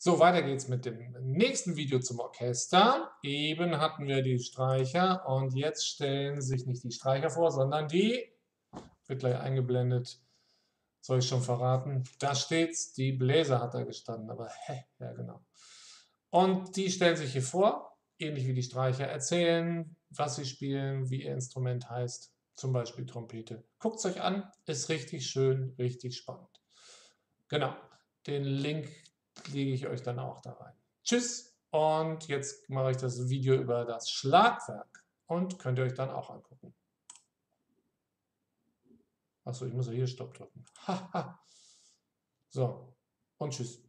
So, weiter geht's mit dem nächsten Video zum Orchester. Eben hatten wir die Streicher und jetzt stellen sich nicht die Streicher vor, sondern die, wird gleich eingeblendet, soll ich schon verraten, da steht's, die Bläser hat da gestanden, aber ja genau. Und die stellen sich hier vor, ähnlich wie die Streicher, erzählen, was sie spielen, wie ihr Instrument heißt, zum Beispiel Trompete. Guckt es euch an, ist richtig schön, richtig spannend. Genau, den Link lege ich euch dann auch da rein. Tschüss und jetzt mache ich das Video über das Schlagwerk und könnt ihr euch dann auch angucken. Achso, ich muss ja hier Stopp drücken. Haha. So, und tschüss.